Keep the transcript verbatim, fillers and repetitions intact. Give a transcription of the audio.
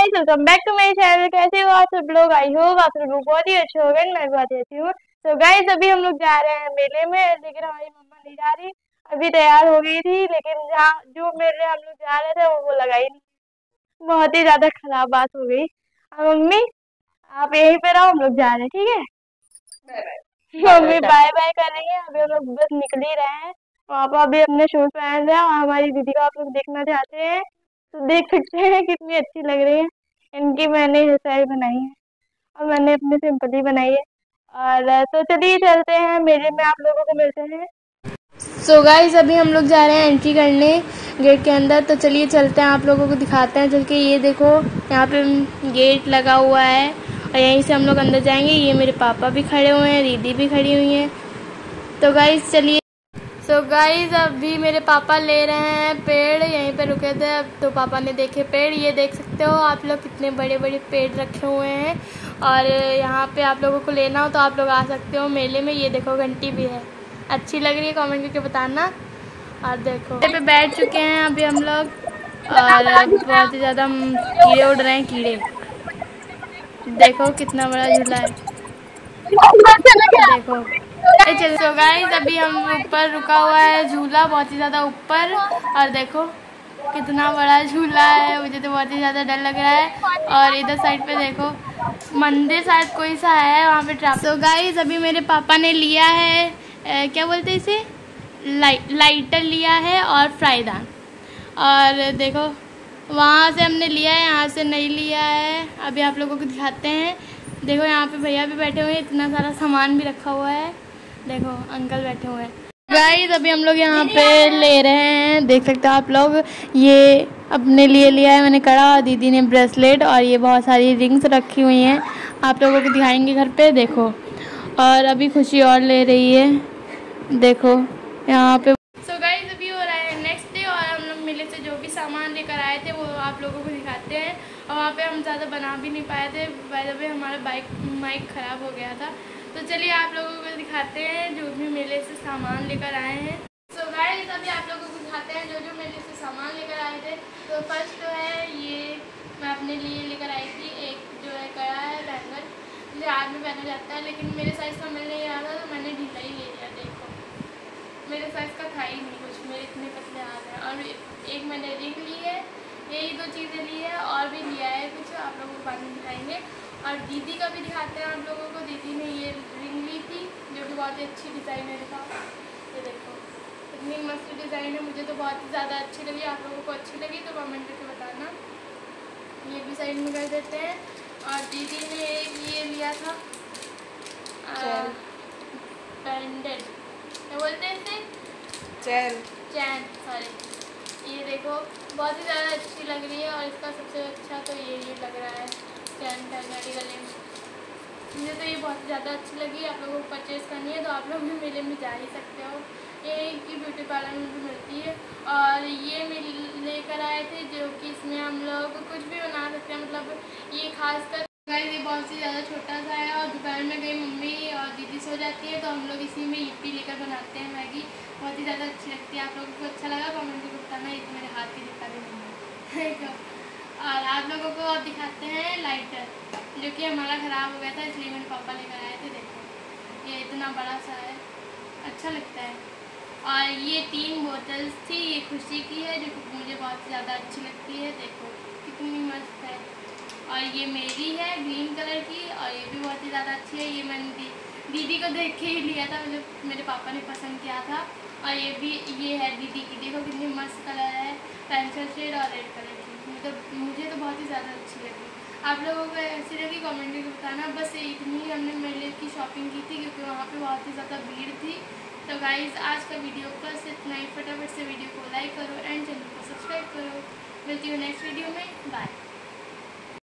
Guys welcome back to my channel. कैसे हो आप सब लोग? आई होप आप सब लोग बहुत ही अच्छे हो गए। मैं बहुत ही अच्छी हूँ। तो गाइस अभी हम लोग जा रहे हैं मेले में, लेकिन हमारी मम्मा नहीं जा रही। अभी तैयार हो गई थी, लेकिन जहाँ जो मेले हम लोग जा रहे थे वो वो लगा ही नहीं। बहुत ही ज्यादा खराब बात हो गई। अब मम्मी आप यहीं पे रहो, हम लोग जा रहे हैं, ठीक है? मम्मी बाय बाय कर रही है। अभी हम लोग बस निकल ही रहे हैं। पापा अभी अपने शूज पहन रहे हैं और हमारी दीदी को आप लोग देखना चाहते हैं तो देख सकते हैं कितनी अच्छी लग रही है। इनकी मैंने हेयर स्टाइल बनाई है और मैंने अपनी सिंपल ही बनाई है। और तो चलिए चलते हैं मेले में, आप लोगों को मिलते हैं। सो so गाइस अभी हम लोग जा रहे हैं एंट्री करने गेट के अंदर। तो चलिए चलते हैं, आप लोगों को दिखाते हैं चल के। ये देखो यहाँ पे गेट लगा हुआ है और यहीं से हम लोग अंदर जाएंगे। ये मेरे पापा भी खड़े हुए हैं, दीदी भी खड़ी हुई हैं। तो गाइस चलिए। सो so गाइस अभी मेरे पापा ले रहे हैं पेड़, यहीं पे रुके थे। अब तो पापा ने देखे पेड़, ये देख सकते हो आप लोग कितने बड़े बड़े पेड़ रखे हुए हैं। और यहाँ पे आप लोगों को लेना हो तो आप लोग आ सकते हो मेले में। ये देखो घंटी भी है, अच्छी लग रही है, कमेंट करके बताना। और देखो पे बैठ चुके हैं अभी हम लोग और बहुत ही ज़्यादा कीड़े उड़ रहे हैं, कीड़े। देखो कितना बड़ा झूला है, देखो। चलो गाइस अभी हम ऊपर रुका हुआ है झूला, बहुत ही ज़्यादा ऊपर। और देखो कितना बड़ा झूला है, मुझे तो बहुत ही ज़्यादा डर लग रहा है। और इधर साइड पे देखो मंदिर शायद कोई सा है, वहाँ पे ट्रैप। सो गाइस अभी मेरे पापा ने लिया है ए, क्या बोलते हैं इसे, लाइट लाइटर लिया है और फ्राईदान। और देखो वहाँ से हमने लिया है, यहाँ से नहीं लिया है। अभी आप लोगों को दिखाते हैं। देखो यहाँ पे भैया भी बैठे हुए हैं, इतना सारा सामान भी रखा हुआ है। देखो अंकल बैठे हुए हैं। गाइस अभी हम लोग यहाँ पे ले रहे हैं, देख सकते हो आप लोग। ये अपने लिए लिया है मैंने कड़ा, और दीदी ने ब्रेसलेट, और ये बहुत सारी रिंग्स रखी हुई हैं। आप लोगों को दिखाएंगे घर पे, देखो। और अभी खुशी और ले रही है, देखो यहाँ पे। सो गाइस अभी हो रहा है नेक्स्ट डे, और हम लोग मेले से जो भी सामान लेकर आए थे वो आप लोगों को दिखाते हैं। और वहाँ पे हम ज़्यादा बना भी नहीं पाए थे, बाय द वे हमारा बाइक माइक ख़राब हो गया था। तो चलिए आप लोगों को दिखाते हैं जो भी मेले से सामान लेकर आए हैं। सो so गाइस अभी आप लोगों को दिखाते हैं जो जो मेले से सामान लेकर आए थे। तो फर्स्ट तो है ये मैं अपने लिए लेकर आई थी, एक जो है कड़ा है बैंगल, जो हाथ में पहना जाता है, लेकिन मेरे साइज़ का मिल नहीं रहा था तो मैंने ढीला ही ले लिया। देखो मेरे साइज़ का था ही नहीं कुछ, मेरे इतने पतले हाथ हैं। और एक मैंने रिंग ली है, यही दो चीज़ें ली है, और भी लिया है कुछ, आप लोगों को बाद में दिखाएंगे। और दीदी का भी दिखाते हैं आप लोगों को। दीदी ने ये रिंग ली थी जो कि बहुत ही अच्छी डिज़ाइन है, दिखाओ। ये देखो इतनी मस्त डिज़ाइन है, मुझे तो बहुत ही ज़्यादा अच्छी लगी। आप लोगों को अच्छी लगी तो कमेंट करके बताना। ये भी साइड में कर देते हैं। और दीदी ने एक ये लिया था बैंडेड, क्या बोलते हैं इसे, चैन चैन सॉरी। ये देखो बहुत ही ज़्यादा अच्छी लग रही है। और इसका सबसे अच्छा तो ये ये लग रहा है चैन पहनने गले में, मुझे तो ये बहुत ज़्यादा अच्छी लगी। आप लोगों को परचेज़ करनी है तो आप लोग भी मेले में जा ही सकते हो, ये की ब्यूटी पार्लर में भी मिलती है। और ये मिल लेकर आए थे जो कि इसमें हम लोग कुछ भी बना सकते हैं, मतलब ये खासकर गाइस ये बहुत ही ज़्यादा छोटा सा है। और दोपहर में गई मम्मी और दीदी सो जाती है तो हम लोग इसी में यूपी लेकर बनाते हैं मैगी, बहुत ही ज़्यादा अच्छी लगती है। आप लोगों को अच्छा लगा कमेंट करके बताना, ये तो मेरे हाथ की दिखता भी नहीं है। और आप लोगों को अब दिखाते हैं लाइटर, जो कि हमारा ख़राब हो गया था इसलिए मेरे पापा लेकर आए थे। देखो ये इतना बड़ा सा है, अच्छा लगता है। और ये तीन बोतल्स थी, ये खुशी की है जो कि मुझे बहुत ज़्यादा अच्छी लगती है, देखो कितनी मस्त है। और ये मेरी है ग्रीन कलर की, और ये भी बहुत ही ज़्यादा अच्छी है। ये मैंने दी, दीदी को देख के ही लिया था, मतलब मेरे पापा ने पसंद किया था। और ये भी ये है दीदी की, देखो कितनी मस्त कलर है, पेंसिल शेड और रेड कलर की। मतलब मुझे तो बहुत ही ज़्यादा अच्छी लगी। आप लोगों को ऐसी लगी कमेंट करके बताना। बस इतनी ही हमने मेले की शॉपिंग की थी क्योंकि वहाँ पे बहुत ही ज़्यादा भीड़ थी। तो गाइज़ आज का वीडियो बस इतना ही। फटाफट से वीडियो को लाइक करो एंड चैनल को सब्सक्राइब करो। मिलती हूँ नेक्स्ट वीडियो में, बाय।